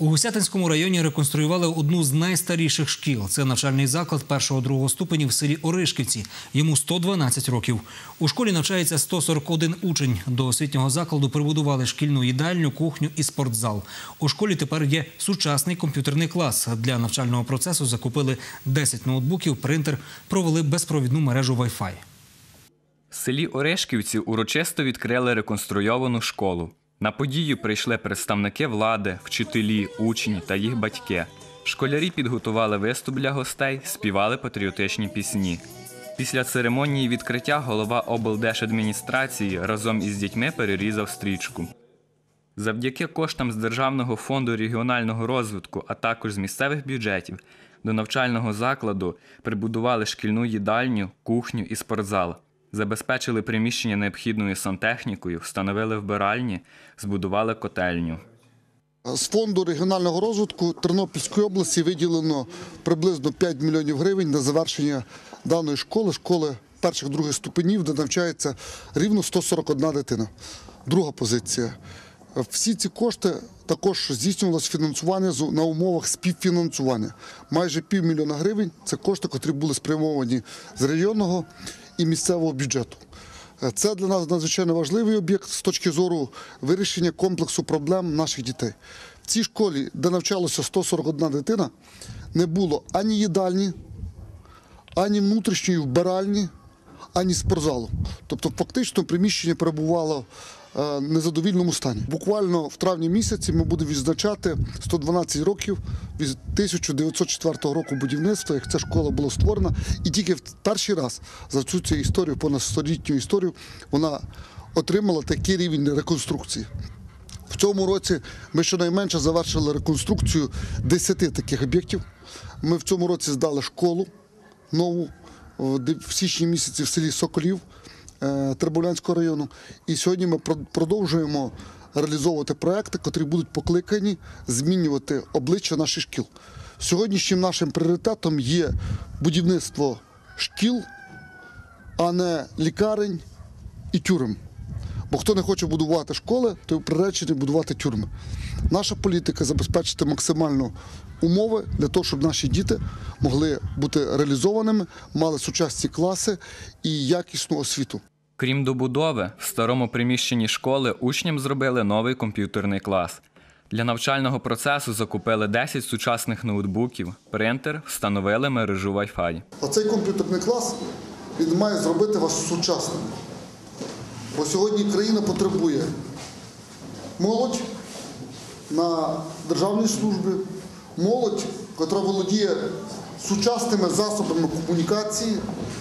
У Гусятинському районі реконструювали одну з найстаріших шкіл. Це навчальний заклад 1-2 ступенів в селі Оришківці. Йому 112 років. У школі навчається 141 учень. До освітнього закладу прибудували шкільну їдальню, кухню і спортзал. У школі тепер є сучасний комп'ютерний клас. Для навчального процесу закупили 10 ноутбуків, принтер, провели безпровідну мережу Wi-Fi. В селі Оришківці урочисто відкрили реконструйовану школу. На подію прийшли представники влади, вчителі, учні та їх батьки. Школярі підготували виступ для гостей, співали патріотичні пісні. Після церемонії відкриття голова облдержадміністрації разом із дітьми перерізав стрічку. Завдяки коштам з Державного фонду регіонального розвитку, а також з місцевих бюджетів, до навчального закладу прибудували шкільну їдальню, кухню і спортзал. Забезпечили приміщення необхідною сантехнікою, встановили вбиральні, збудували котельню. З фонду регіонального розвитку Тернопільської області виділено приблизно 5 мільйонів гривень на завершення даної школи 1-2 ступенів, де навчається рівно 141 дитина. Друга позиція. Всі ці кошти також здійснювалося фінансування на умовах співфінансування. Майже півмільйона гривень – це кошти, які були спрямовані з районного і місцевого бюджету. Це для нас надзвичайно важливий об'єкт з точки зору вирішення комплексу проблем наших дітей. В цій школі, де навчалося 141 дитина, не було ані їдальні, ані внутрішньої вбиральні, ані спортзалу. Тобто фактично приміщення перебувало в незадовільному стані. Буквально в травні місяці ми будемо відзначати 112 років від 1904 року будівництва, як ця школа була створена. І тільки в перший раз за всю цю історію, понад 100-літню історію, вона отримала такий рівень реконструкції. В цьому році ми щонайменше завершили реконструкцію 10 таких об'єктів. Ми в цьому році здали школу нову в січні місяці в селі Соколів Теребовлянського району. І сьогодні ми продовжуємо реалізовувати проекти, які будуть покликані змінювати обличчя наших шкіл. Сьогоднішнім нашим пріоритетом є будівництво шкіл, а не лікарень і тюрем. Бо хто не хоче будувати школи, той приречений будувати тюрми. Наша політика – забезпечити максимально умови для того, щоб наші діти могли бути реалізованими, мали сучасні класи і якісну освіту. Крім добудови, в старому приміщенні школи учням зробили новий комп'ютерний клас. Для навчального процесу закупили 10 сучасних ноутбуків, принтер, встановили мережу Wi-Fi. Оцей комп'ютерний клас, він має зробити вас сучасним. Бо сьогодні країна потребує молодь на державній службі, молодь, яка володіє сучасними засобами комунікації,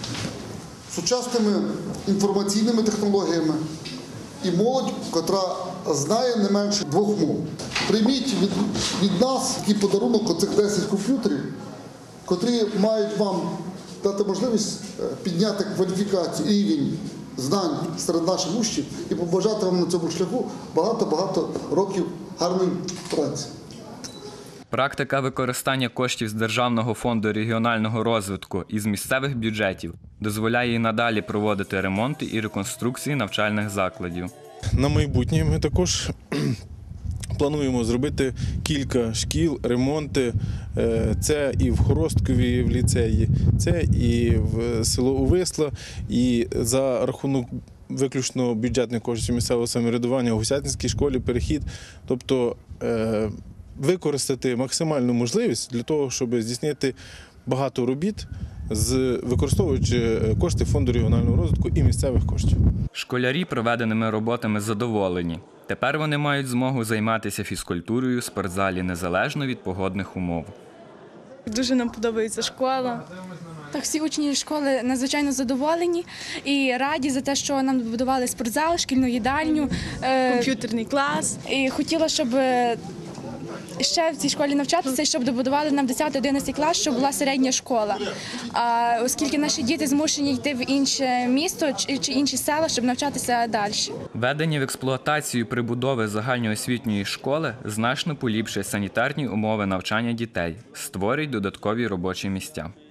сучасними інформаційними технологіями і молодь, яка знає не менше 2 мов. Прийміть від нас такий подарунок оцих 10 комп'ютерів, котрі мають вам дати можливість підняти кваліфікацію і рівень знань серед наших учнів і побажати вам на цьому шляху багато-багато років гарної праці. Практика використання коштів з Державного фонду регіонального розвитку і з місцевих бюджетів дозволяє і надалі проводити ремонти і реконструкції навчальних закладів. На майбутнє ми також плануємо зробити кілька шкіл, ремонти. Це і в Хоросткові, в ліцеї, це і в село Увисла. І за рахунок виключно бюджетних коштів місцевого самоврядування у Гусятинській школі перехід. Тобто використати максимальну можливість для того, щоб здійснити багато робіт, використовуючи кошти Фонду регіонального розвитку і місцевих коштів. Школярі проведеними роботами задоволені. Тепер вони мають змогу займатися фізкультурою в спортзалі незалежно від погодних умов. Дуже нам подобається школа. Так, всі учні школи надзвичайно задоволені і раді за те, що нам добудували спортзал, шкільну їдальню, Комп'ютерний клас. І хотіла, щоб ще в цій школі навчатися, щоб добудували нам 10-11 клас, щоб була середня школа. А оскільки наші діти змушені йти в інше місто чи інші села, щоб навчатися далі. Введення в експлуатацію прибудови загальноосвітньої школи значно поліпшує санітарні умови навчання дітей, створюють додаткові робочі місця.